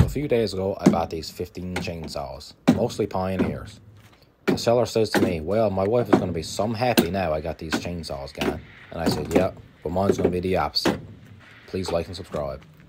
few days ago, I bought these 15 chainsaws, mostly Pioneers. The seller says to me, well, my wife is going to be some happy now I got these chainsaws, Gan. And I said, yeah, but mine's going to be the opposite. Please like and subscribe.